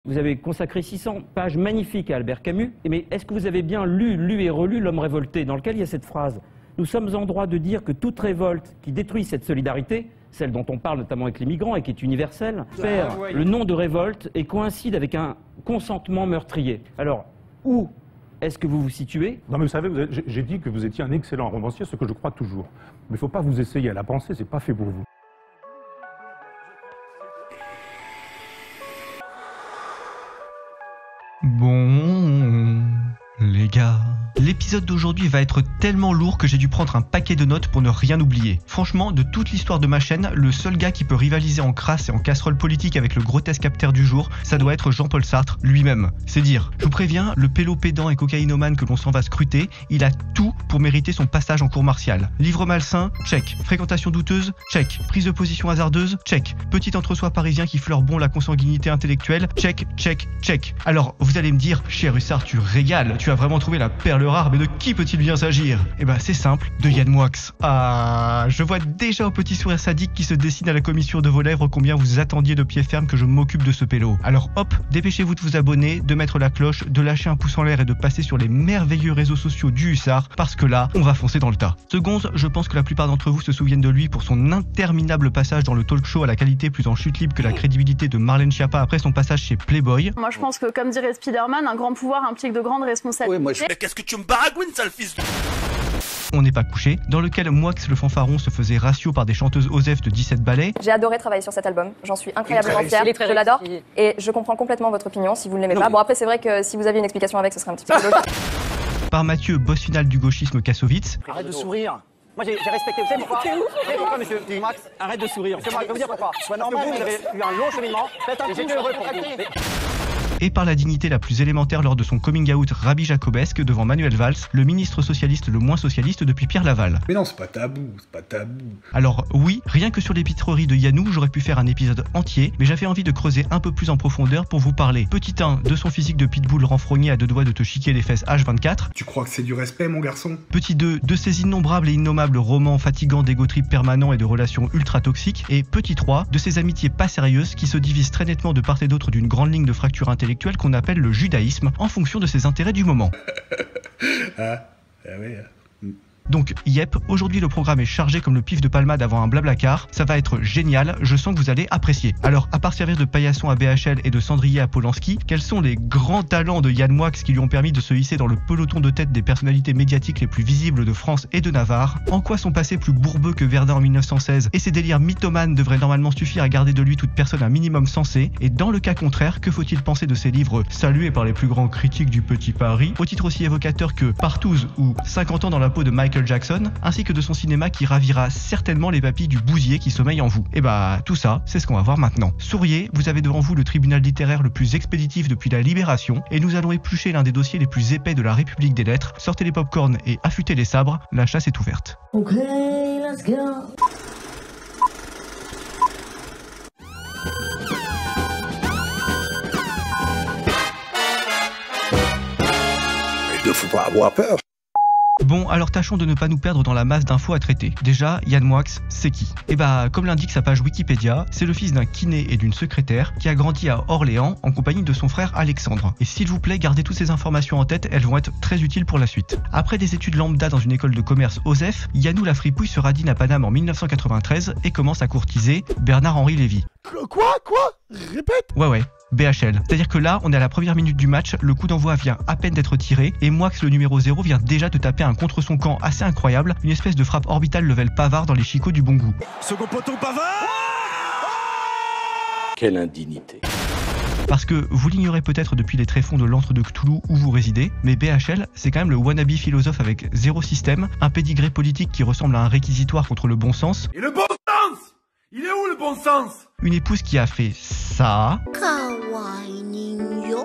Vous avez consacré 600 pages magnifiques à Albert Camus, mais est-ce que vous avez bien lu et relu L'Homme révolté, dans lequel il y a cette phrase « Nous sommes en droit de dire que toute révolte qui détruit cette solidarité, celle dont on parle notamment avec les migrants et qui est universelle, perd le nom de révolte et coïncide avec un consentement meurtrier. » Alors, où est-ce que vous vous situez? Non mais vous savez, j'ai dit que vous étiez un excellent romancier, ce que je crois toujours. Mais il ne faut pas vous essayer à la pensée, c'est pas fait pour vous. Bon, les gars, l'épisode d'aujourd'hui va être tellement lourd que j'ai dû prendre un paquet de notes pour ne rien oublier. Franchement, de toute l'histoire de ma chaîne, le seul gars qui peut rivaliser en crasse et en casserole politique avec le grotesque capteur du jour, ça doit être Jean-Paul Sartre lui-même. C'est dire. Je vous préviens, le pélo pédant et cocaïnomane que l'on s'en va scruter, il a tout pour mériter son passage en cour martiale. Livre malsain, check. Fréquentation douteuse, check. Prise de position hasardeuse, check. Petit entre-soi parisien qui fleure bon la consanguinité intellectuelle, check, check, check. Alors, vous allez me dire, cher Hussard, tu régales, tu as vraiment trouvé la perle rare, mais de qui peut-il bien s'agir? Eh ben, c'est simple, de Yann Moix. Ah, je vois déjà au petit sourire sadique qui se dessine à la commissure de vos lèvres combien vous attendiez de pied ferme que je m'occupe de ce pélo. Alors hop, dépêchez-vous de vous abonner, de mettre la cloche, de lâcher un pouce en l'air et de passer sur les merveilleux réseaux sociaux du Hussard, parce que là, on va foncer dans le tas. Seconde, je pense que la plupart d'entre vous se souviennent de lui pour son interminable passage dans le talk show à la qualité plus en chute libre que la crédibilité de Marlène Schiappa après son passage chez Playboy. Moi je pense que, comme dirait Spider-Man, un grand pouvoir implique de grandes responsabilités. Oui, moi je... Mais qu'est-ce que tu me baragouines, sale fils de... On n'est pas couché, dans lequel Moix le fanfaron se faisait ratio par des chanteuses OSEF de 17 ballets. J'ai adoré travailler sur cet album, j'en suis incroyablement fière, je l'adore et je comprends complètement votre opinion si vous ne l'aimez pas. Bon après c'est vrai que si vous aviez une explication avec ce serait un petit peu logique. Par Mathieu, boss final du gauchisme Kassovitz. Arrête de sourire. Moi j'ai respecté, vous savez pourquoi? Vous savez pourquoi, monsieur Max? Arrête de sourire. Monsieur Max, je vais vous dire pourquoi. Soit normal, vous avez eu un long cheminement, faites un petit peu heureux pour vous. Et par la dignité la plus élémentaire lors de son coming out Rabbi Jacobesque devant Manuel Valls, le ministre socialiste le moins socialiste depuis Pierre Laval. Mais non, c'est pas tabou, c'est pas tabou. Alors oui, rien que sur les pitreries de Yannou, j'aurais pu faire un épisode entier, mais j'avais envie de creuser un peu plus en profondeur pour vous parler, petit 1, de son physique de pitbull renfrogné à deux doigts de te chiquer les fesses H24. Tu crois que c'est du respect, mon garçon? Petit 2, de ses innombrables et innommables romans fatigants d'ego trip permanent et de relations ultra toxiques. Et petit 3, de ses amitiés pas sérieuses qui se divisent très nettement de part et d'autre d'une grande ligne de fracture intellectuelle qu'on appelle le judaïsme en fonction de ses intérêts du moment. Donc yep, aujourd'hui le programme est chargé comme le pif de palmade avant un blablacar, ça va être génial, je sens que vous allez apprécier. Alors à part servir de paillasson à BHL et de cendrier à Polanski, quels sont les grands talents de Yann Moix qui lui ont permis de se hisser dans le peloton de tête des personnalités médiatiques les plus visibles de France et de Navarre? En quoi son passé plus bourbeux que Verdun en 1916 et ses délires mythomanes devraient normalement suffire à garder de lui toute personne un minimum sensée? Et dans le cas contraire, que faut-il penser de ses livres salués par les plus grands critiques du Petit Paris, au titre aussi évocateur que Partouze ou 50 ans dans la peau de Michael Jackson, ainsi que de son cinéma qui ravira certainement les papilles du bousier qui sommeille en vous. Et bah tout ça, c'est ce qu'on va voir maintenant. Souriez, vous avez devant vous le tribunal littéraire le plus expéditif depuis la Libération, et nous allons éplucher l'un des dossiers les plus épais de la République des lettres. Sortez les popcorns et affûtez les sabres, la chasse est ouverte. Ok, let's go. Il ne faut pas avoir peur. Bon, alors tâchons de ne pas nous perdre dans la masse d'infos à traiter. Déjà, Yann Moix, c'est qui? Et bah, comme l'indique sa page Wikipédia, c'est le fils d'un kiné et d'une secrétaire qui a grandi à Orléans en compagnie de son frère Alexandre. Et s'il vous plaît, gardez toutes ces informations en tête, elles vont être très utiles pour la suite. Après des études lambda dans une école de commerce OSEF, Yannou la fripouille se radine à Paname en 1993 et commence à courtiser Bernard-Henri Lévy. Quoi? Répète. Ouais. BHL. C'est-à-dire que là, on est à la première minute du match, le coup d'envoi vient à peine d'être tiré, et Moix, le numéro 0, vient déjà de taper un contre son camp assez incroyable, une espèce de frappe orbitale level Pavard dans les chicots du bon goût. Second poteau Pavard. Quelle indignité. Parce que vous l'ignorez peut-être depuis les tréfonds de l'antre de Cthulhu où vous résidez, mais BHL, c'est quand même le wannabe philosophe avec zéro système, un pédigré politique qui ressemble à un réquisitoire contre le bon sens. Et le bon sens? Il est où le bon sens? Une épouse qui a fait ça. Kawaii Ninyo.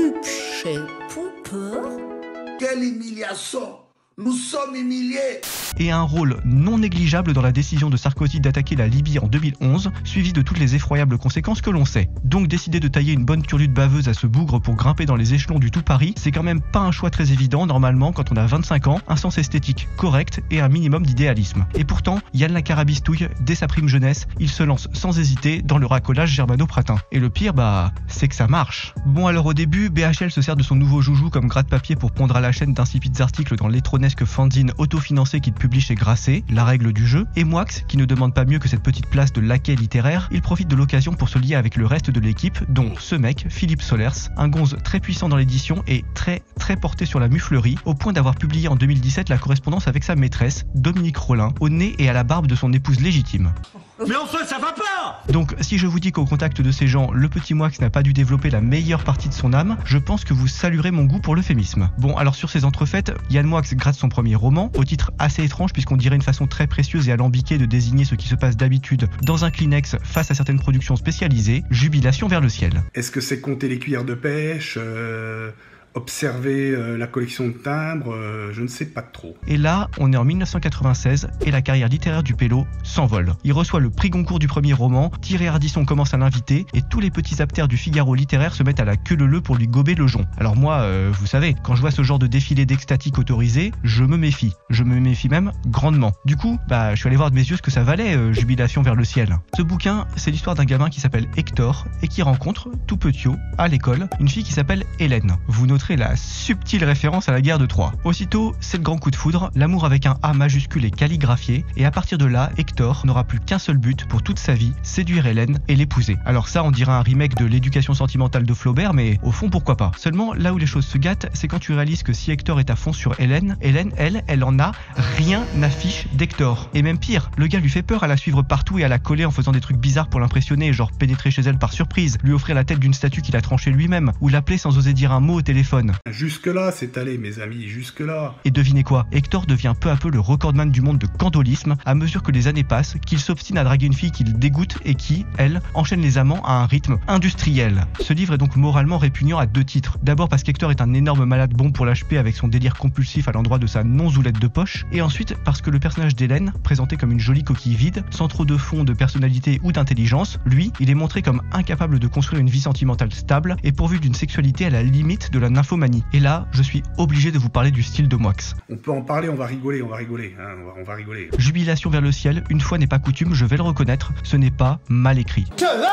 Puppe. Quelle humiliation! Nous sommes humiliés! et a un rôle non négligeable dans la décision de Sarkozy d'attaquer la Libye en 2011, suivi de toutes les effroyables conséquences que l'on sait. Donc décider de tailler une bonne turlute baveuse à ce bougre pour grimper dans les échelons du tout Paris, c'est quand même pas un choix très évident normalement quand on a 25 ans, un sens esthétique correct et un minimum d'idéalisme. Et pourtant, Yann la carabistouille, dès sa prime jeunesse, il se lance sans hésiter dans le racolage germano-pratin. Et le pire, c'est que ça marche. Bon alors au début, BHL se sert de son nouveau joujou comme gratte-papier pour pondre à la chaîne d'insipides articles dans l'étronesque fanzine autofinancé qu'il publie chez Grasset, la règle du jeu, et Moix, qui ne demande pas mieux que cette petite place de laquais littéraire, il profite de l'occasion pour se lier avec le reste de l'équipe, dont ce mec, Philippe Solers, un gonze très puissant dans l'édition et très porté sur la muflerie, au point d'avoir publié en 2017 la correspondance avec sa maîtresse, Dominique Rollin, au nez et à la barbe de son épouse légitime. Mais enfin, ça va pas! Donc, si je vous dis qu'au contact de ces gens, le petit Moix n'a pas dû développer la meilleure partie de son âme, je pense que vous saluerez mon goût pour l'euphémisme. Bon, alors sur ces entrefaites, Yann Moix gratte son premier roman, au titre assez étrange puisqu'on dirait une façon très précieuse et alambiquée de désigner ce qui se passe d'habitude dans un Kleenex face à certaines productions spécialisées, Jubilation vers le ciel. Est-ce que c'est compter les cuillères de pêche, observer la collection de timbres, je ne sais pas trop. Et là, on est en 1996 et la carrière littéraire du Pélo s'envole. Il reçoit le prix Goncourt du premier roman, Thierry Ardisson commence à l'inviter et tous les petits aptères du Figaro littéraire se mettent à la queue leu pour lui gober le jonc. Alors moi, vous savez, quand je vois ce genre de défilé d'extatique autorisé, je me méfie. Je me méfie même grandement. Du coup, je suis allé voir de mes yeux ce que ça valait, Jubilation vers le ciel. Ce bouquin, c'est l'histoire d'un gamin qui s'appelle Hector et qui rencontre, tout petit, à l'école, une fille qui s'appelle Hélène. Vous noterez la subtile référence à la guerre de Troie. Aussitôt, c'est le grand coup de foudre, l'amour avec un A majuscule est calligraphié, et à partir de là, Hector n'aura plus qu'un seul but pour toute sa vie, séduire Hélène et l'épouser. Alors ça, on dirait un remake de l'éducation sentimentale de Flaubert, mais au fond, pourquoi pas. Seulement, là où les choses se gâtent, c'est quand tu réalises que si Hector est à fond sur Hélène, elle en a rien à fiche d'Hector. Et même pire, le gars lui fait peur à la suivre partout et à la coller en faisant des trucs bizarres pour l'impressionner, genre pénétrer chez elle par surprise, lui offrir la tête d'une statue qu'il a tranchée lui-même, ou l'appeler sans oser dire un mot au téléphone. Jusque-là, c'est allé, mes amis, jusque-là. Et devinez quoi, Hector devient peu à peu le recordman du monde de candolisme à mesure que les années passent, qu'il s'obstine à draguer une fille qu'il dégoûte et qui, elle, enchaîne les amants à un rythme industriel. Ce livre est donc moralement répugnant à deux titres. D'abord parce qu'Hector est un énorme malade bon pour l'HP avec son délire compulsif à l'endroit de sa non-zoulette de poche, et ensuite parce que le personnage d'Hélène, présenté comme une jolie coquille vide, sans trop de fond, de personnalité ou d'intelligence, lui, il est montré comme incapable de construire une vie sentimentale stable et pourvu d'une sexualité à la limite de la nymphomanie. Et là, je suis obligé de vous parler du style de Moix. On peut en parler, on va rigoler, on va rigoler. Jubilation vers le ciel, une fois n'est pas coutume, je vais le reconnaître, ce n'est pas mal écrit.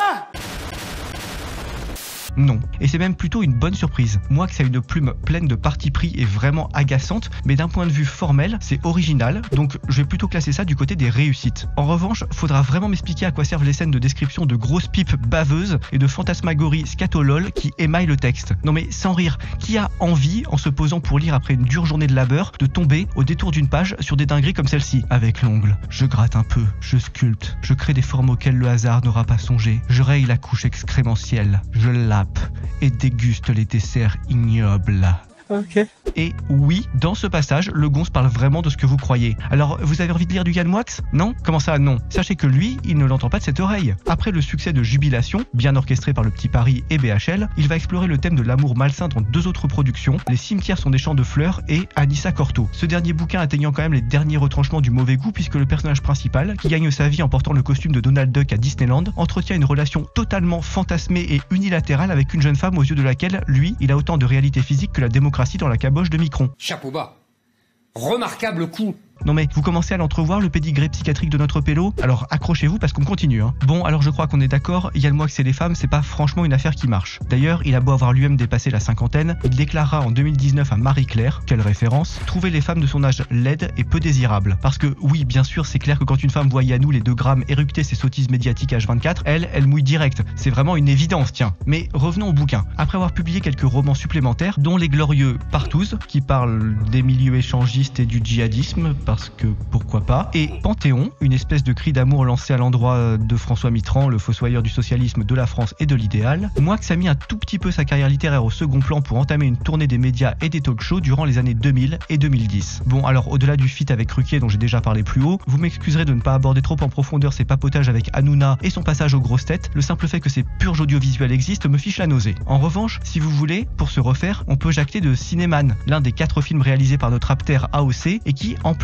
Non. Et c'est même plutôt une bonne surprise. Moix a une plume pleine de parti pris et vraiment agaçante, mais d'un point de vue formel, c'est original, donc je vais plutôt classer ça du côté des réussites. En revanche, faudra vraiment m'expliquer à quoi servent les scènes de description de grosses pipes baveuses et de fantasmagories scatolol qui émaillent le texte. Non mais sans rire, qui a envie, en se posant pour lire après une dure journée de labeur, de tomber au détour d'une page sur des dingueries comme celle-ci? Avec l'ongle, je gratte un peu, je sculpte, je crée des formes auxquelles le hasard n'aura pas songé, je raye la couche excrémentielle, je lave et déguste les desserts ignobles. Ok. Et oui, dans ce passage, le gonze parle vraiment de ce que vous croyez. Alors, vous avez envie de lire du Yann Moix? Non? Comment ça, non? Sachez que lui, il ne l'entend pas de cette oreille. Après le succès de Jubilation, bien orchestré par le Petit Paris et BHL, il va explorer le thème de l'amour malsain dans deux autres productions, Les cimetières sont des champs de fleurs et Anissa Corto. Ce dernier bouquin atteignant quand même les derniers retranchements du mauvais goût puisque le personnage principal, qui gagne sa vie en portant le costume de Donald Duck à Disneyland, entretient une relation totalement fantasmée et unilatérale avec une jeune femme aux yeux de laquelle, lui, il a autant de réalité physique que la démocratie dans la caboche de Micron. Chapeau bas. Remarquable coup. Non mais vous commencez à l'entrevoir le pédigré psychiatrique de notre pélo? Alors accrochez-vous parce qu'on continue. Bon, alors je crois qu'on est d'accord, Yann Moix et les femmes, c'est pas franchement une affaire qui marche. D'ailleurs, il a beau avoir lui-même dépassé la cinquantaine, il déclarera en 2019 à Marie-Claire, quelle référence, trouver les femmes de son âge laides et peu désirables. Parce que oui, bien sûr, c'est clair que quand une femme voit Yannou les 2 grammes éructer ses sottises médiatiques H24, elle mouille direct. C'est vraiment une évidence, tiens. Mais revenons au bouquin. Après avoir publié quelques romans supplémentaires, dont les glorieux Partouze, qui parlent des milieux échangistes et du djihadisme, parce que pourquoi pas, et Panthéon, une espèce de cri d'amour lancé à l'endroit de François Mitterrand, le fossoyeur du socialisme, de la France et de l'idéal, Moix a mis un tout petit peu sa carrière littéraire au second plan pour entamer une tournée des médias et des talk-shows durant les années 2000 et 2010. Bon, alors au-delà du feat avec Ruquier dont j'ai déjà parlé plus haut, vous m'excuserez de ne pas aborder trop en profondeur ses papotages avec Hanouna et son passage aux grosses têtes, le simple fait que ces purges audiovisuelles existent me fiche la nausée. En revanche, si vous voulez, pour se refaire, on peut jacter de Cinéman, l'un des 4 films réalisés par notre aptère AOC et qui, en plus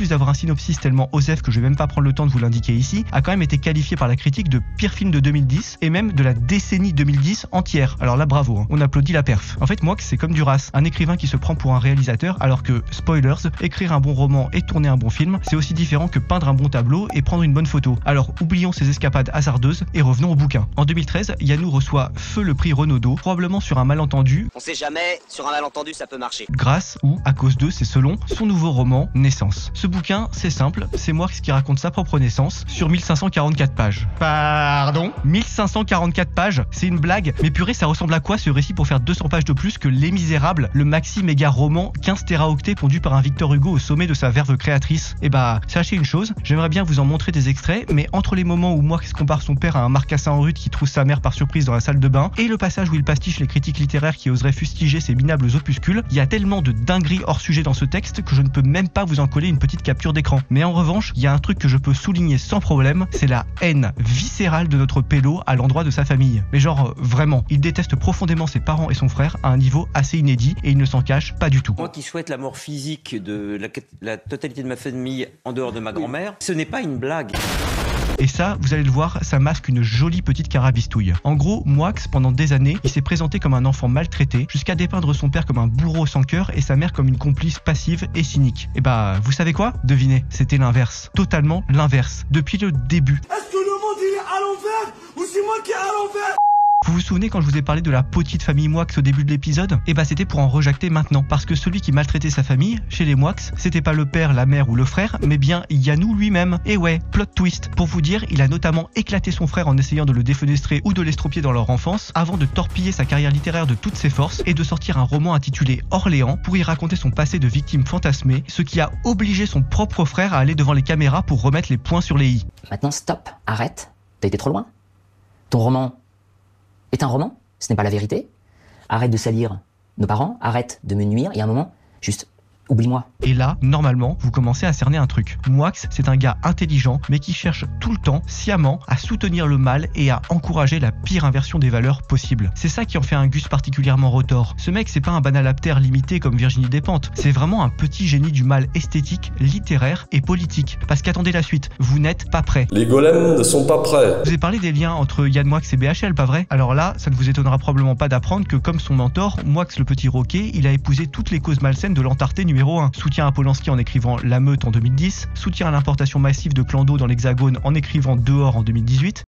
plus d'avoir un synopsis tellement osef que je vais même pas prendre le temps de vous l'indiquer ici, a quand même été qualifié par la critique de pire film de 2010 et même de la décennie 2010 entière. Alors là, bravo, hein. On applaudit la perf. En fait, Moix, c'est comme Duras, un écrivain qui se prend pour un réalisateur, alors que, spoilers, écrire un bon roman et tourner un bon film, c'est aussi différent que peindre un bon tableau et prendre une bonne photo. Alors oublions ces escapades hasardeuses et revenons au bouquin. En 2013, Yannou reçoit feu le prix Renaudot, probablement sur un malentendu. On sait jamais, sur un malentendu ça peut marcher. Grâce ou à cause de, c'est selon, son nouveau roman Naissance. Ce bouquin, c'est simple, c'est Moix qui raconte sa propre naissance sur 1544 pages. Pardon ? 1544 pages, c'est une blague, mais purée, ça ressemble à quoi ce récit pour faire 200 pages de plus que Les Misérables, le maxi méga roman 15 téraoctets pondu par un Victor Hugo au sommet de sa verve créatrice? Et bah, sachez une chose, j'aimerais bien vous en montrer des extraits, mais entre les moments où Moix compare son père à un marcassin en rut qui trouve sa mère par surprise dans la salle de bain, et le passage où il pastiche les critiques littéraires qui oseraient fustiger ces minables opuscules, il y a tellement de dingueries hors sujet dans ce texte que je ne peux même pas vous en coller une petite capture d'écran. Mais en revanche, il y a un truc que je peux souligner sans problème, c'est la haine viscérale de notre pélo à l'endroit de sa famille. Mais genre, vraiment, il déteste profondément ses parents et son frère à un niveau assez inédit et il ne s'en cache pas du tout. Moi qui souhaite la mort physique de la totalité de ma famille en dehors de ma grand-mère, ce n'est pas une blague. Et ça, vous allez le voir, ça masque une jolie petite carabistouille. En gros, Moix, pendant des années, il s'est présenté comme un enfant maltraité, jusqu'à dépeindre son père comme un bourreau sans cœur et sa mère comme une complice passive et cynique. Et bah, vous savez quoi? Devinez, c'était l'inverse. Totalement l'inverse. Depuis le début. Est-ce que le monde il est à l'envers ou c'est moi qui est à l'envers? Vous vous souvenez quand je vous ai parlé de la petite famille Moix au début de l'épisode? Et bah c'était pour en rejecter maintenant, parce que celui qui maltraitait sa famille, chez les Moix, c'était pas le père, la mère ou le frère, mais bien Yannou lui-même. Et ouais, plot twist. Pour vous dire, il a notamment éclaté son frère en essayant de le défenestrer ou de l'estropier dans leur enfance, avant de torpiller sa carrière littéraire de toutes ses forces et de sortir un roman intitulé Orléans pour y raconter son passé de victime fantasmée, ce qui a obligé son propre frère à aller devant les caméras pour remettre les points sur les i. Maintenant stop, arrête, t'as été trop loin. Ton roman est un roman, ce n'est pas la vérité. Arrête de salir nos parents, arrête de me nuire, et à un moment, juste oublie-moi. Et là, normalement, vous commencez à cerner un truc. Moix, c'est un gars intelligent, mais qui cherche tout le temps, sciemment, à soutenir le mal et à encourager la pire inversion des valeurs possibles. C'est ça qui en fait un Gus particulièrement retors. Ce mec, c'est pas un banal aptère limité comme Virginie Despentes, c'est vraiment un petit génie du mal esthétique, littéraire et politique. Parce qu'attendez la suite, vous n'êtes pas prêts. Les golems ne sont pas prêts. Je vous ai parlé des liens entre Yann Moix et BHL, pas vrai? Alors là, ça ne vous étonnera probablement pas d'apprendre que comme son mentor, Moix le petit roquet, il a épousé toutes les causes malsaines de l'entarté numéro 1. Soutien à Polanski en écrivant La Meute en 2010, soutien à l'importation massive de clans d'eau dans l'Hexagone en écrivant Dehors en 2018.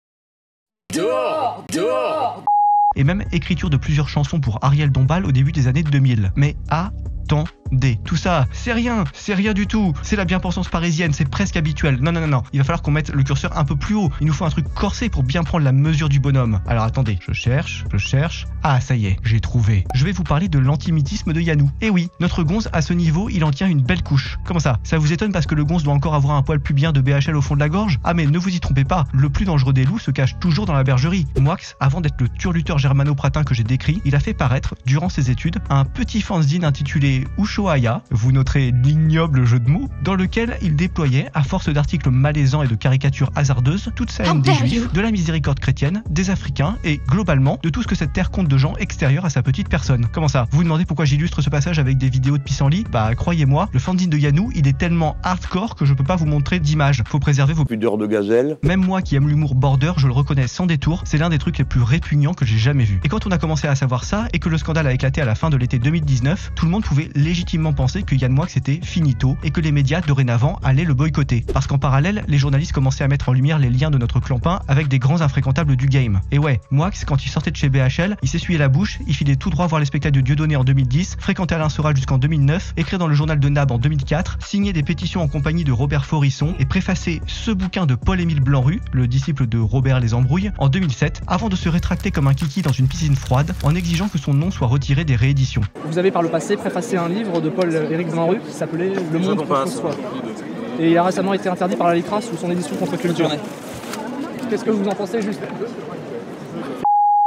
Dehors, dehors. Et même écriture de plusieurs chansons pour Ariel Dombal au début des années 2000. Mais attendez, tout ça, c'est rien du tout. C'est la bien-pensance parisienne, c'est presque habituel. Non. Il va falloir qu'on mette le curseur un peu plus haut. Il nous faut un truc corsé pour bien prendre la mesure du bonhomme. Alors attendez, je cherche. Ah, ça y est, j'ai trouvé. Je vais vous parler de l'antisémitisme de Yannou. Et oui, notre gonze, à ce niveau, il en tient une belle couche. Comment ça? Ça vous étonne parce que le gonze doit encore avoir un poil pubien de BHL au fond de la gorge? Ah mais ne vous y trompez pas, le plus dangereux des loups se cache toujours dans la bergerie. Moix, avant d'être le turluteur germano-pratin que j'ai décrit, il a fait paraître, durant ses études, un petit fanzine intitulé Ushuaïa, vous noterez l'ignoble jeu de mots, dans lequel il déployait, à force d'articles malaisants et de caricatures hasardeuses, toute sa haine des juifs, de la miséricorde chrétienne, des africains et, globalement, de tout ce que cette terre compte de gens extérieurs à sa petite personne. Comment ça? Vous vous demandez pourquoi j'illustre ce passage avec des vidéos de pissenlit? Bah croyez-moi, le fanzine de Yannou, il est tellement hardcore que je peux pas vous montrer d'image. Faut préserver vos pudeurs de gazelle. Même moi qui aime l'humour border, je le reconnais sans détour, c'est l'un des trucs les plus répugnants que j'ai jamais vu. Et quand on a commencé à savoir ça, et que le scandale a éclaté à la fin de l'été 2019, tout le monde pouvait légitimement penser que Yann Moix était finito et que les médias dorénavant allaient le boycotter. Parce qu'en parallèle, les journalistes commençaient à mettre en lumière les liens de notre clampin avec des grands infréquentables du game. Et ouais, Moix, quand il sortait de chez BHL, il s'essuyait la bouche, il filait tout droit voir les spectacles de Dieudonné en 2010, fréquentait Alain Soral jusqu'en 2009, écrire dans le journal de Nab en 2004, signer des pétitions en compagnie de Robert Forisson et préfacer ce bouquin de Paul-Émile Blanru, le disciple de Robert les Embrouilles, en 2007, avant de se rétracter comme un kiki dans une piscine froide en exigeant que son nom soit retiré des rééditions. Vous avez par le passé préfacé un livre de Paul-Éric Blanru qui s'appelait Le Monde contre soi. Et il a récemment été interdit par la Licra sous son édition contre culture. Qu'est-ce que vous en pensez juste?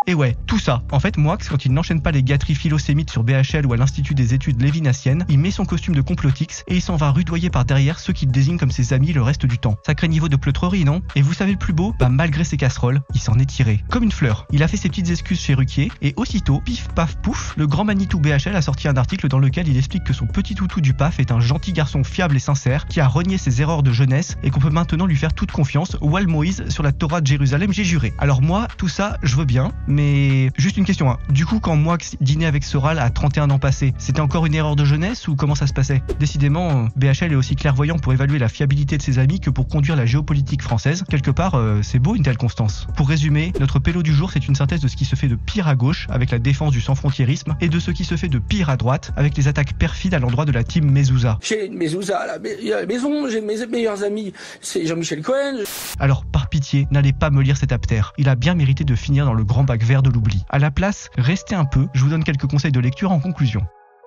Et ouais, tout ça. En fait, Moix, quand il n'enchaîne pas les gâteries philosémites sur BHL ou à l'Institut des études lévinassiennes, il met son costume de complotix et il s'en va rudoyer par derrière ceux qu'il désigne comme ses amis le reste du temps. Sacré niveau de pleutrerie, non? Et vous savez le plus beau? Bah malgré ses casseroles, il s'en est tiré. Comme une fleur. Il a fait ses petites excuses chez Ruquier et aussitôt, pif paf pouf, le grand Manitou BHL a sorti un article dans lequel il explique que son petit toutou du PAF est un gentil garçon fiable et sincère qui a renié ses erreurs de jeunesse et qu'on peut maintenant lui faire toute confiance. Wal Moïse sur la Torah de Jérusalem, j'ai juré. Alors moi, tout ça, je veux bien, mais juste une question. Du coup, quand Moix dînait avec Soral à 31 ans passés, c'était encore une erreur de jeunesse ou comment ça se passait? Décidément, BHL est aussi clairvoyant pour évaluer la fiabilité de ses amis que pour conduire la géopolitique française. Quelque part, c'est beau une telle constance. Pour résumer, notre pélo du jour, c'est une synthèse de ce qui se fait de pire à gauche avec la défense du sans-frontiérisme et de ce qui se fait de pire à droite avec les attaques perfides à l'endroit de la team Mezouza. J'ai Mezouza à la maison, j'ai mes meilleurs amis, c'est Jean-Michel Cohen. Alors, par pitié, n'allez pas me lire cet aptère. Il a bien mérité de finir dans le grand bac vert de l'oubli. À la place, restez un peu, je vous donne quelques conseils de lecture en conclusion.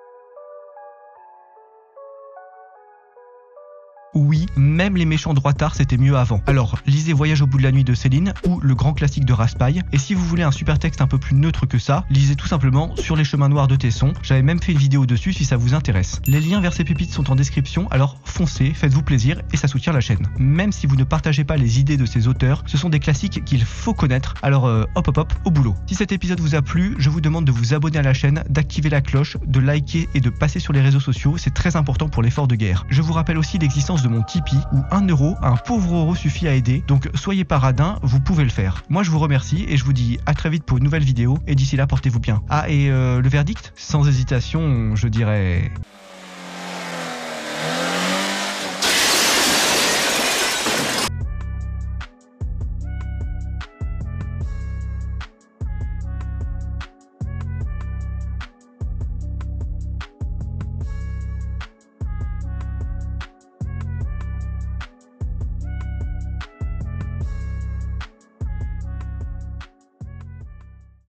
Oui, même les méchants droitards c'était mieux avant. Alors, lisez Voyage au bout de la nuit de Céline ou le grand classique de Raspail. Et si vous voulez un super texte un peu plus neutre que ça, lisez tout simplement Sur les chemins noirs de Tesson. J'avais même fait une vidéo dessus si ça vous intéresse. Les liens vers ces pépites sont en description, alors foncez, faites-vous plaisir et ça soutient la chaîne. Même si vous ne partagez pas les idées de ces auteurs, ce sont des classiques qu'il faut connaître. Alors hop, au boulot. Si cet épisode vous a plu, je vous demande de vous abonner à la chaîne, d'activer la cloche, de liker et de passer sur les réseaux sociaux. C'est très important pour l'effort de guerre. Je vous rappelle aussi l'existence de mon Tipeee où 1 euro, un pauvre euro suffit à aider, donc soyez pas radins, vous pouvez le faire. Moi je vous remercie et je vous dis à très vite pour une nouvelle vidéo et d'ici là portez-vous bien. Ah et le verdict? Sans hésitation, je dirais...